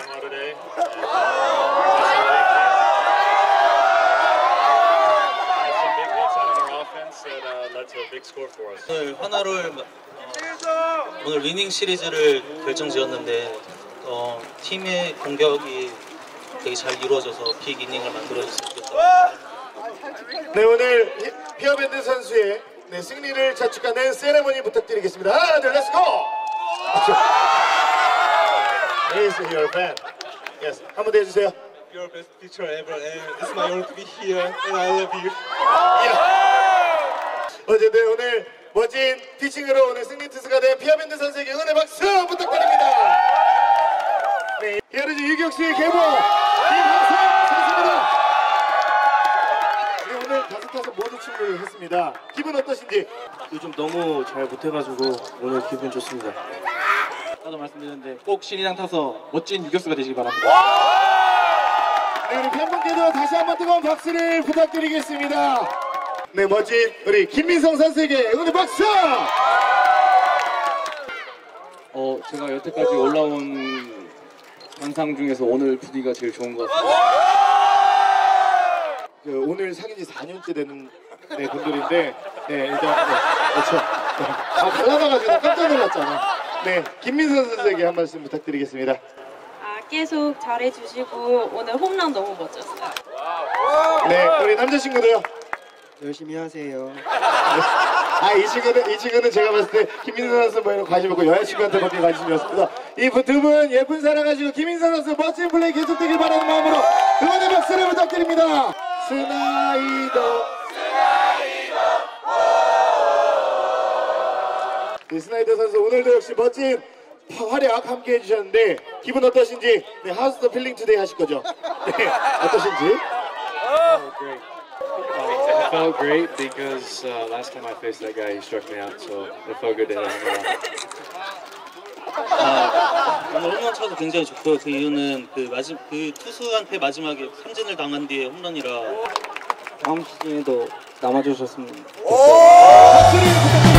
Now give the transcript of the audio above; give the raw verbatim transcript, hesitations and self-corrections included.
Grandma today. That uh, led to a big score for us. 오늘 하나를 어, 오늘 위닝 시리즈를 결정지었는데 어, 팀의 공격이 되게 잘 이루어져서 빅 이닝을 만들어줬으면 좋겠다. 네, 오늘 피어밴드 선수의 네, 승리를 자축하는 세레머니 부탁드리겠습니다. 하나, 둘, 렛츠고! Yes, you're a fan. Yes, 한번 더 해주세요. You're the best teacher ever, and it's my honor to be here, and I love you. Yeah. 어쨌든 오늘 멋진 피칭으로 오늘 승리 투수가 된 피어밴드 선수에게 응원의 박수 부탁드립니다. 네, 히어로즈 유격수의 계보 김학성 선수입니다. 네, 오늘 다섯 타석 모두 출루를 했습니다. 기분 어떠신지? 요즘 너무 잘 못해가지고 오늘 기분 좋습니다. 아까도 말씀드렸는데 꼭 신인왕 타서 멋진 유격수가 되시기 바랍니다. 네, 우리 팬분께도 다시 한번 뜨거운 박수를 부탁드리겠습니다. 네, 멋진 우리 김민성 선수에게 응원의 박수! 어, 제가 여태까지 올라온 관상 중에서 오늘 분위기가 제일 좋은 것 같습니다. 그 오늘 사귄 지 사 년째 되는 네, 분들인데, 네, 일단, 네, 그렇죠. 네. 아, 갈라나가지고 깜짝 놀랐잖아. 네, 김민성 선수에게 한 말씀 부탁드리겠습니다. 아, 계속 잘해주시고 오늘 홈런 너무 멋졌어요. 네, 우리 남자친구도요. 열심히 하세요. 아, 이 친구는, 이 친구는 제가 봤을 때 김민선 선수 뭐 이런 관심 없고 여자친구한테밖에 관심이 없습니다. 이 두 분 예쁜 사랑 가지고 김민선 선수 멋진 플레이 계속되길 바라는 마음으로 응원의 박수를 부탁드립니다. 스나이더. 네, 스나이더 선수 오늘도 역시 멋진 활약 함께 해주셨는데 기분 어떠신지? 네, How's the feeling today 하실 거죠? 네, 어떠신지? Oh, great. Uh, it felt great because uh, last time I faced that guy, he struck me out, so it felt good to hit him around. 아, 오늘 홈런 차도 굉장히 좋고요. 그 이유는 그 마지, 그 투수한테 마지막에 삼진을 당한 뒤에 홈런이라 다음 시즌에도 남아주셨으면 좋겠어요. 박수를 부탁드립니다.